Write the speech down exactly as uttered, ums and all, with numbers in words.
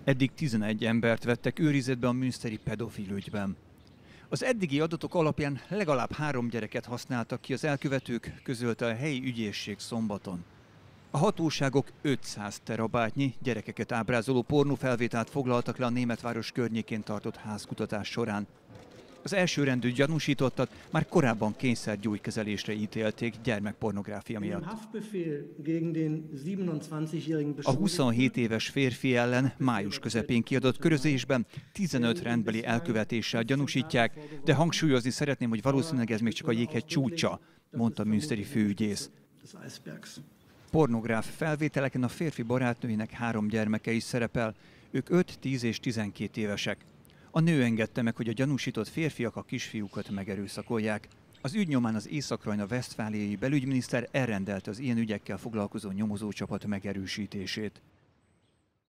Eddig tizenegy embert vettek őrizetbe a münsteri pedofil ügyben. Az eddigi adatok alapján legalább három gyereket használtak ki az elkövetők, közölte a helyi ügyészség szombaton. A hatóságok ötszáz terabájtnyi gyerekeket ábrázoló pornófelvételt foglaltak le a Németváros környékén tartott házkutatás során. Az elsőrendű gyanúsítottat már korábban kényszergyógykezelésre ítélték gyermekpornográfia miatt. A huszonhét éves férfi ellen május közepén kiadott körözésben tizenöt rendbeli elkövetéssel gyanúsítják, de hangsúlyozni szeretném, hogy valószínűleg ez még csak a jéghegy csúcsa, mondta a münsteri főügyész. Pornográf felvételeken a férfi barátnőinek három gyermeke is szerepel, ők öt, tíz és tizenkét évesek. A nő engedte meg, hogy a gyanúsított férfiak a kisfiúkat megerőszakolják. Az ügy nyomán az észak-rajna-vesztfáliai belügyminiszter elrendelte az ilyen ügyekkel foglalkozó nyomozócsapat megerősítését.